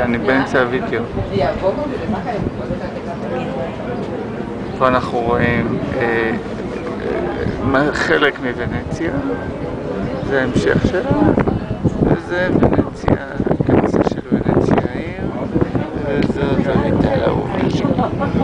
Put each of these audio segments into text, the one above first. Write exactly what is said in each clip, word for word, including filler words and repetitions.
רגע, אני באמצע הוידאו. פה אנחנו רואים אה, אה, חלק מוונציה, זה המשך שלה, וזה ונציה, הכניסה של ונציה העיר, וזאת הויטל האהובה שלה.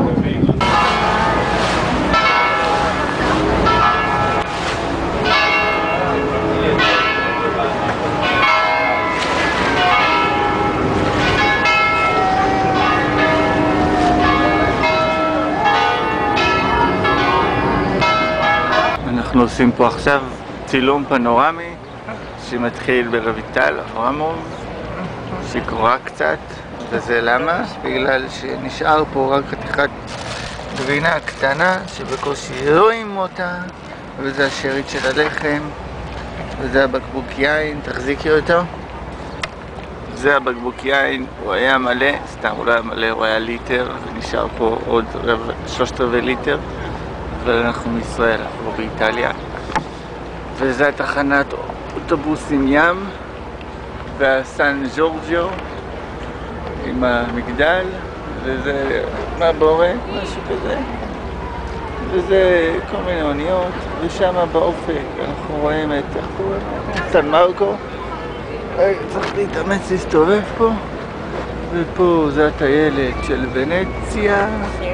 אנחנו עושים פה עכשיו צילום פנורמי שמתחיל ברויטל אברמוב, שקורה קצת, וזה למה? בגלל שנשאר פה רק חתיכת גבינה קטנה שבקושי רואים אותה, וזה השארית של הלחם, וזה הבקבוק יין, תחזיקי אותו. זה הבקבוק יין, הוא היה מלא, סתם הוא לא היה מלא, הוא היה ליטר, ונשאר פה עוד רבע, שלושת רבעי ליטר, ואנחנו מישראל, אנחנו באיטליה. וזה התחנת אוטובוסים ים, והסן ג'ורג'יו עם המגדל, וזה מבורא, משהו כזה. וזה כל מיני אוניות, ושם באופק אנחנו רואים את סן מרקו. צריך להתאמץ להסתובב פה, ופה זה הטיילת של ונציה,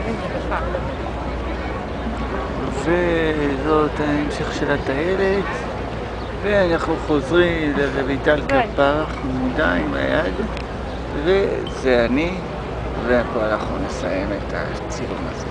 וזאת ההמשך של הטיילת, ואנחנו חוזרים לרויטל כפר חמודה עם היד, וזה אני, ופה אנחנו נסיים את הצילום הזה.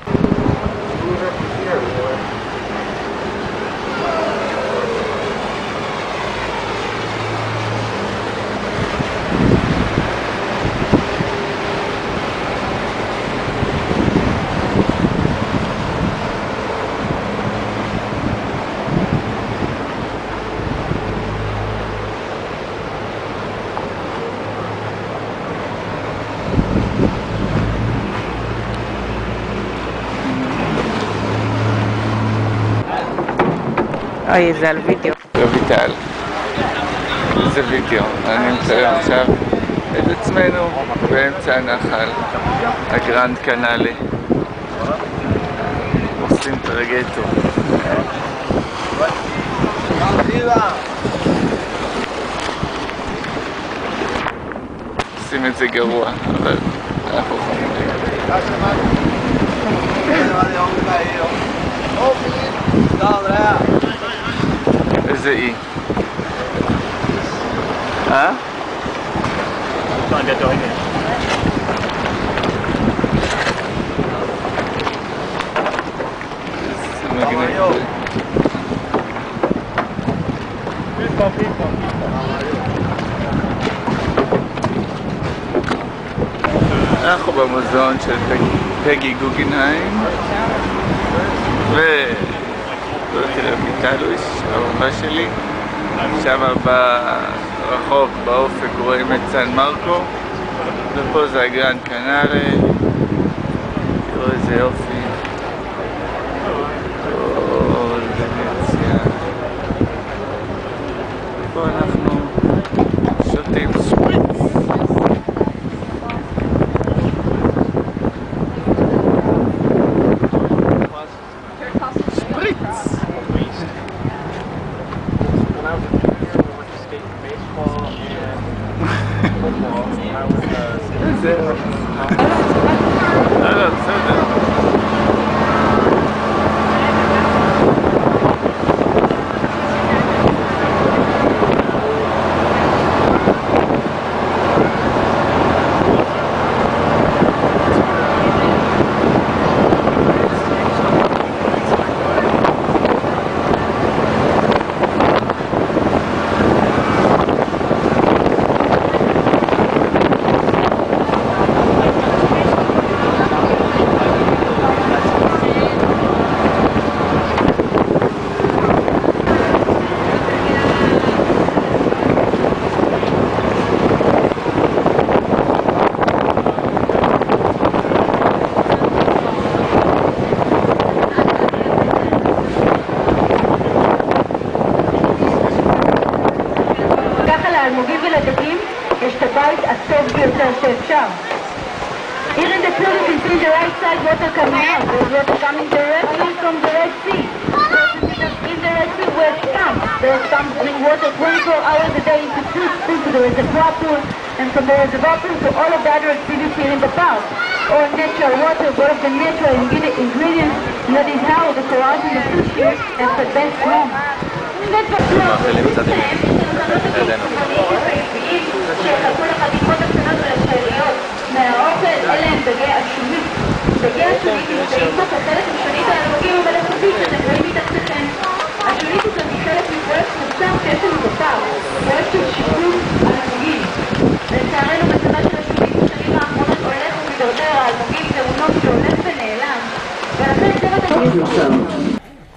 אוי, זה על וידאו. רויטל, זה וידאו. אני מצלם עכשיו את עצמנו באמצע הנחל, הגרנד קנאלי. עושים טרגטו. עושים את זה גרוע, אבל אנחנו חמודים. איזה אי? אה? זה מגניב. אנחנו במוזיאון של פגי גוגנהיים, וזאתי רויטלוש, האהובה שלי. שם ברחוק באופק רואים את סן מרקו, ופה זה הגרנד קנאלי. תראו איזה יופי. או, ונציה. פה אנחנו שותים שפריץ. זהו. לא, לא, בסדר. ביותר שאפשר. Here in the pool you can see the right side water coming out. There's water coming directly from the Red Sea. In the Red Sea where it comes. There's some bring water twenty-four hours a day into two pools to the reservoir pool, and from the reservoir pool to all of the other activities here in the park. All natural water, all of the natural ingredients that is how the corals in the fish here has the best home. מאכילים קצת ידינו. שחלקו לחתיכות הקטנות ולשאריות מהאוכל, אלה הם דגי השונית. דגי השונית נמצאים פה כחלק משונית האלמוגים המלאכותית שאתם רואים מתחתיכם. השונית הוא גם חלק מפרויקט מוצר שיש לנו בפארק, פרויקט של שיקום האלמוגים. לצערנו מצבה של השונית בשנים האחרונות הולך ומדרדר, האלמוגים תאונות שהולך ונעלם, ולכן זה מה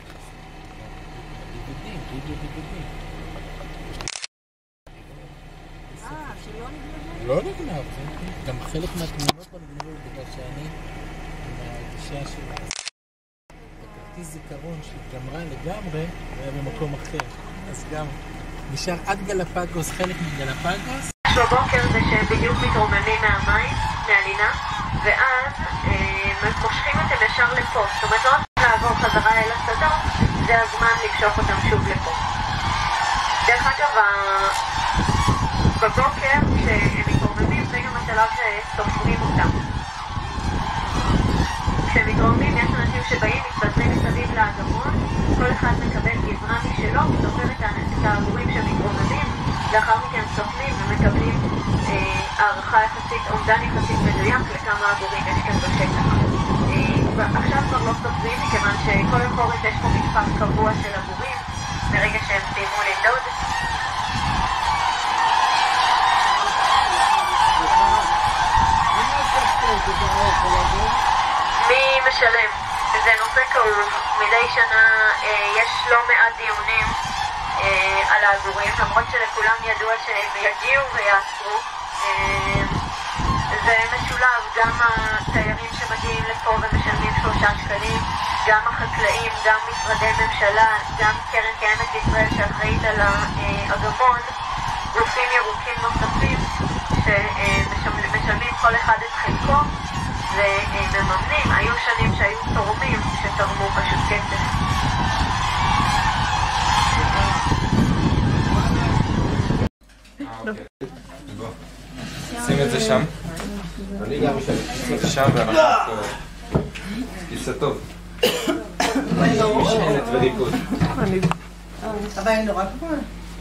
לא נגנב, גם חלק מהתמונות לא נגנבו בגלל שאני עם הגישה של הכרטיס זיכרון שהתגמרה לגמרי והיה במקום אחר, אז גם נשאר עד גלפגוס, חלק מגלפגוס. בבוקר זה שהם בדיוק מתרוממים מהמים, מהלינה, ואז מושכים אותם ישר לפה, זאת אומרת לא רק לעבור חזרה אל השדות, זה הזמן למשוך אותם שוב לפה. דרך אגב, בבוקר כשהם מתרוממים זה גם השלב שסופרים אותם. כשהם מתרוממים יש אנשים שבאים, מתפזרים מסביב לאגמון, כל אחד מקבל גזרה משלו, סופר את העגורים שמתרוממים, לאחר מכן סופרים ומקבלים אה, הערכה יחסית, אומדן יחסית מדויק לכמה עגורים יש כאן בשטח. אה, עכשיו כבר לא סופרים מכיוון שכל החורף יש פה מספר קבוע של עגורים, ברגע שהם סיימו לנדוד. מי משלם? זה נושא כאוב. מדי שנה אה, יש לא מעט דיונים אה, על העגורים, למרות שלכולם ידוע שהם יגיעו ויעצרו. אה, זה משולב, גם התיירים שמגיעים לפה ומשלמים שלושה שקלים, גם החקלאים, גם משרדי ממשלה, גם קרן קיימת ישראל שאחראית על האגמון, גופים ירוקים נוספים שמשלמים כל אחד את חלקו ומממנים. היו שנים שהיו תורמים שתרמו פשוט כסף. שים את זה שם. אני גם משנה. שים את זה שם ואנחנו... ייסה טוב. משענת וריקוד. אבל אני נורא גבוהה.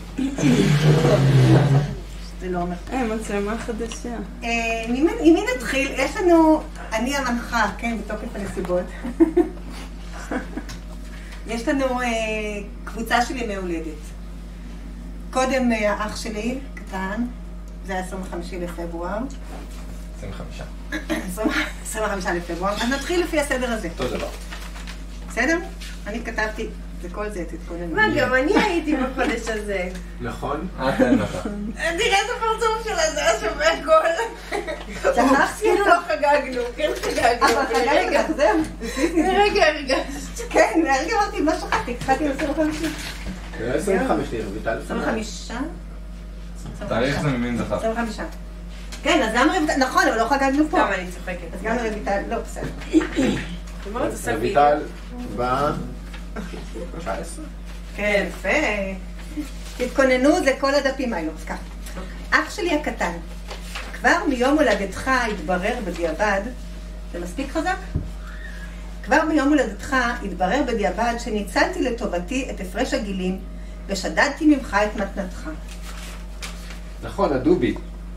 זה לא אומר. אה, מצלמה חדשה. עם מי נתחיל? יש לנו, אני המנחה, כן, בתוקף הנסיבות. יש לנו קבוצה של ימי הולדת. קודם האח שלי, קטן, זה היה עשרים וחמישה לפברואר. עשרים וחמישה. עשרים וחמישה לפברואר. אז נתחיל לפי הסדר הזה. אותו דבר. בסדר? אני כתבתי, זה כל זה, תתכוננו. מה, גם אני הייתי בחודש הזה. נכון? אה, תן לך. תראה את הפרצוף שלה, זה היה שווה הכל. שכחתי כאילו לא חגגנו, כן חגגנו. אבל חגגנו, זהו. לרגע הרגשת. כן, לרגע אמרתי, מה שכחתי? התחלתי עם עשרים וחמישה. זה עשרים וחמש לי, רויטל. עשרים וחמישה? תאריך זה ממין זכר. עשרים וחמישה. כן, אז גם רויטל, נכון, אבל לא חגגנו פה. גם אני צוחקת. אז גם רויטל, לא, בסדר. זאת אומרת, עושה וידאו. רויטל בא... תשע עשרה? כן, יפה. תתכוננו, זה כל הדפים האלו. אז ככה. אח שלי הקטן, כבר מיום הולדתך התברר בדיעבד, זה מספיק חזק? כבר מיום הולדתך התברר בדיעבד שניצלתי לטובתי את הפרש הגילים ושדדתי ממך את מתנתך. נכון, הדובי.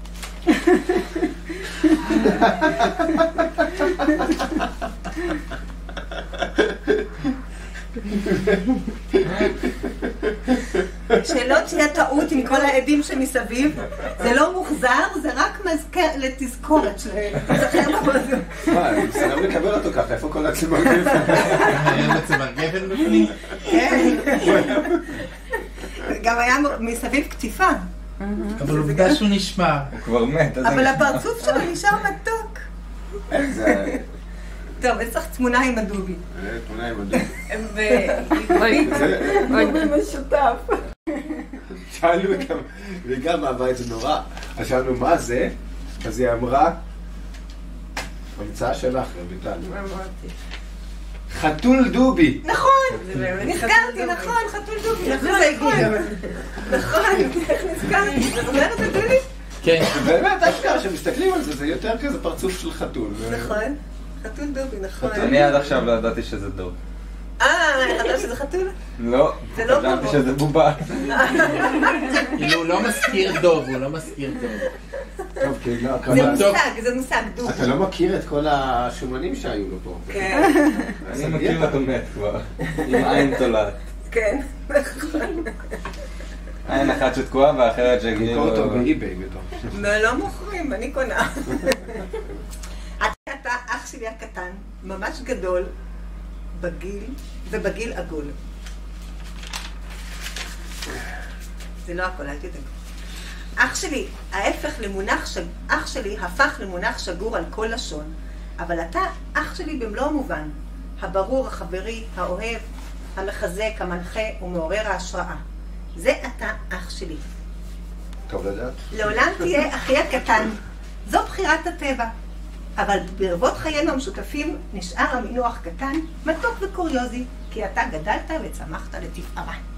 שלא תהיה טעות עם כל העדים שמסביב, זה לא מוחזר, זה רק לתזכורת שתזכר לבוזו. מה, אני מסלם לקבל אותו ככה, איפה כל הצמר גפן? היה בצמר גפן בפנים? כן. גם היה מסביב כתיפה. אבל עובדה שהוא נשמע. הוא כבר מת. אבל הפרצוף שלו נשאר מתוק. איך זה... טוב, יש לך תמונה עם הדובי. תמונה עם הדובי. אוי, אוי, משותף. שאלנו אותם, וגם מהבית זה נורא. אז שאלנו מה זה, אז היא אמרה, המצאה שלך, רויטל. מה אמרתי? חתול דובי. נכון, זה באמת נזכרתי, נכון, חתול דובי, נכון, נכון, נכון. נכון, איך נזכרתי, אתה זוכר את זה, דודי? כן. באמת, אשכרה, כשמסתכלים על זה, זה יותר כזה פרצוף של חתול. נכון, חתול דובי, נכון. אני עד עכשיו לא ידעתי שזה דוב. אה, ידעת שזה חתול? לא, זה לא חשבתי בובה. שזה בובה. כאילו הוא לא מזכיר דוב, הוא לא מזכיר דוב. טוב, כאילו, זה כמה... מושג, זה מושג, דובי. אתה לא מכיר את כל השומנים שהיו לו פה. כן, אני מכיר אותו מת כבר, עם עין תולעת. כן, נכון. עין אחת שתקועה והאחרת תמכור שכאילו... אותו באי-ביי בתור. לא מוכרים, אני קונה. אתה אח שלי הקטן, ממש גדול, בגיל, ובגיל עגול. זה לא הכל, אל תדאגו. אח שלי, ההפך למונח, ש... אח שלי הפך למונח שגור על כל לשון, אבל אתה אח שלי במלוא המובן, הברור, החברי, האוהב, המחזק, המנחה ומעורר ההשראה. זה אתה אח שלי. טוב לדעת. לעולם תהיה אחי הקטן. זו בחירת הטבע. אבל ברבות חיינו המשותפים נשאר המינוח קטן, מתוק וקוריוזי, כי אתה גדלת וצמחת לתפארה.